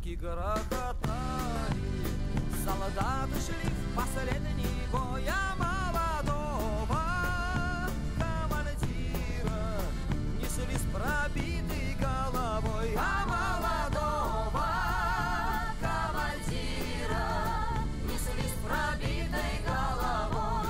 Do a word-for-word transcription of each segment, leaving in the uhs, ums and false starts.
пушки грохотали, солдаты шли в последний бой, а молодого командира несли с пробитой головой, а молодого командира несли с пробитой головой.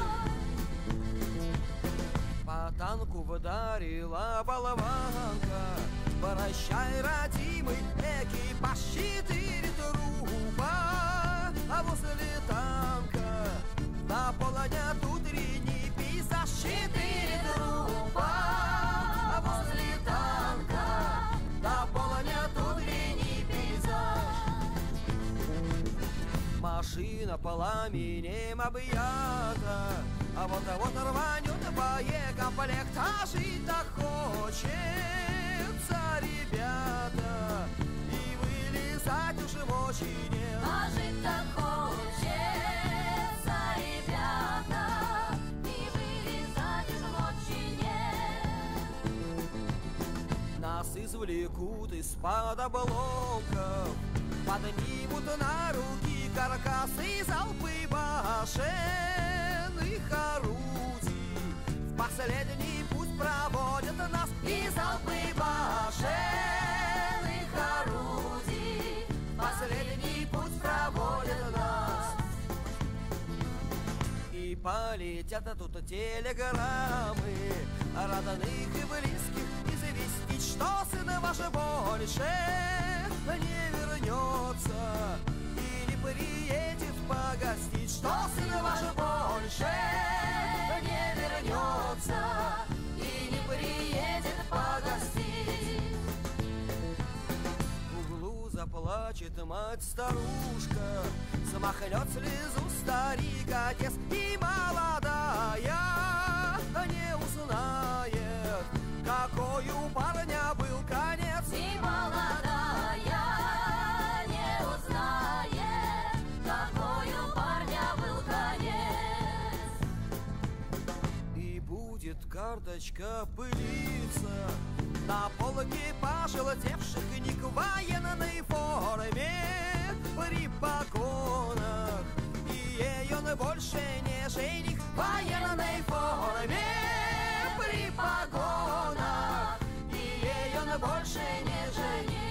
По танку вдарила болванка, прощай, родимый, экипаж четыре трупа, а возле танка наполонят утренний пейзаж. Четыре трупа, а возле танка наполонят утренний пейзаж. Машина пламенем объята, а вот-вот рванет боекомплект, а жить-то хочется, ребята, и вылезать уже очень нет. А жить-то хочется, ребята, и вылезать уже очень нет. Нас извлекут из-под обломков, поднимут на руки каркасы, залпы башенных орудий. В последний путь проводят нас и залпы башенных орудий. В последний путь проводят нас. И полетят тут телеграммы родных и близких известить, что сын ваш больше не вернется и не приедет погостить, что сын ваш больше не вернется и не приедет погостить. В углу заплачет мать-старушка, смахнет слезу старик отец, и молодая не узнает, какой у парня был конец. И молодая не узнает, какой у парня был конец. И будет карточка пылиться на полке пожелтевших книг в военной форме при погонах, и ей он больше не жених в военной форме при погонах, и ей он больше не жених.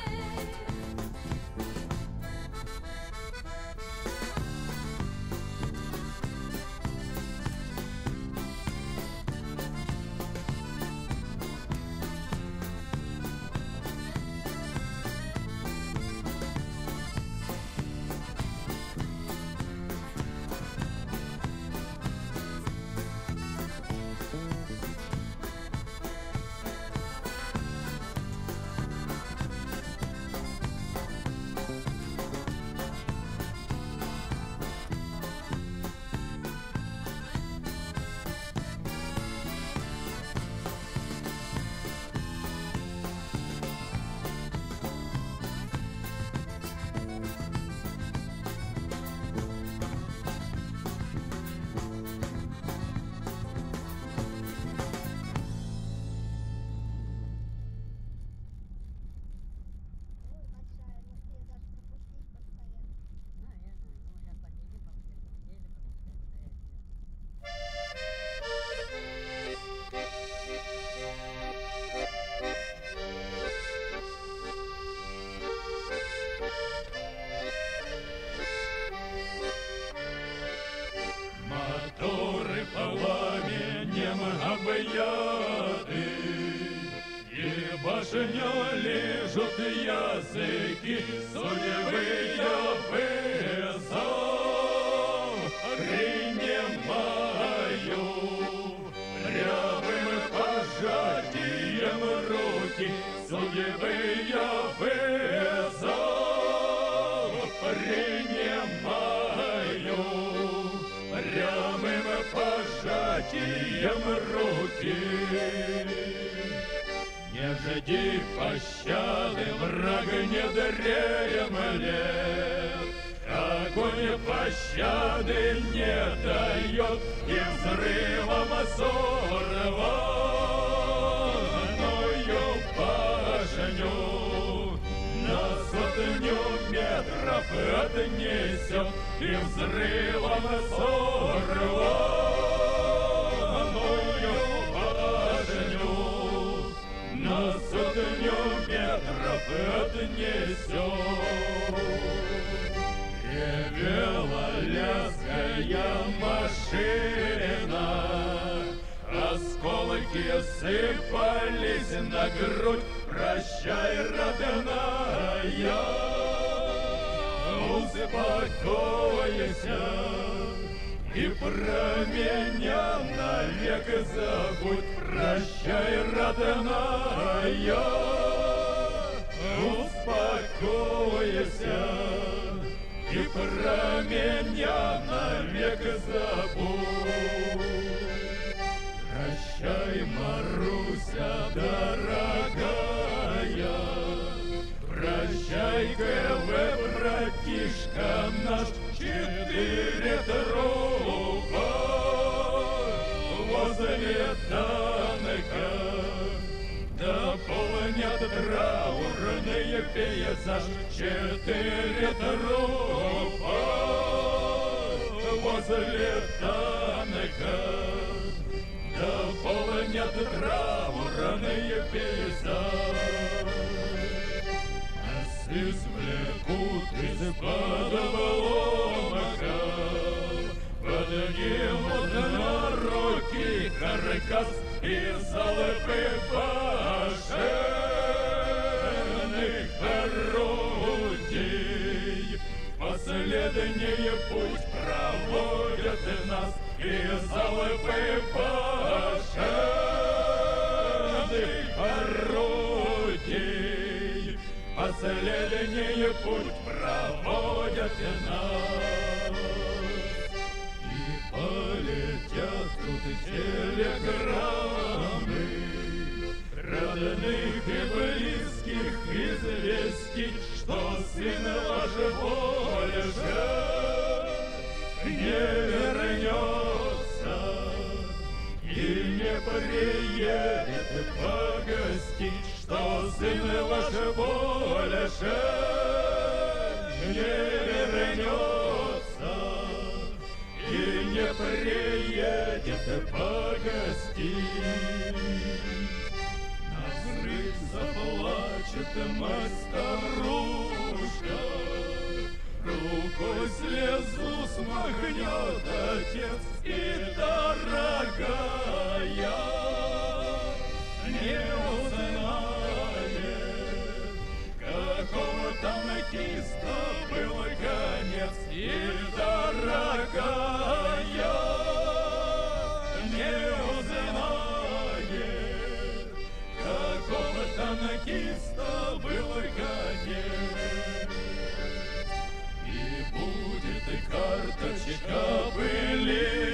Моторы пламенем объяты, и башню лежат языки судьбы вызов принимаю. Прямым пожатием руки судьбы вызов принимаю. Прямым пожатием руки не жди пощады, враг не дремлет. Огонь пощады не дает, и взрывом сорванную башню на сотню отнесет и взрывом сорванную башню на сотню метров отнесет. Ревела лязгая машина, осколки сыпались на грудь. Прощай, родная, успокойся и про меня навек забудь. Прощай, родная, успокойся и про меня навек забудь. Прощай, Маруся, дорогая, прощай, КВ, братишка наш, четыре трупа возле танка дополнят траурный пейзаж. Четыре трупа возле танка дополнят траурный пейзаж. Нас извлекут из-под обломка, поднимут на руки каркас и залпы башенных орудий. Последний путь проводят нас и залпы башенных орудий. Последний путь проводят нас. И полетят тут телеграммы родных и близких известий, что сын ваш больше не вернется и не приедет погостить, что сын ваш больше не вернется и не приедет погостить. На взрыв заплачет мать-старушка, рукой слезу смахнет отец. И, дорогая, не узнает, какого танкиста был конец. И, дорогая, не узнает, какого танкиста был конец. Будет карточка были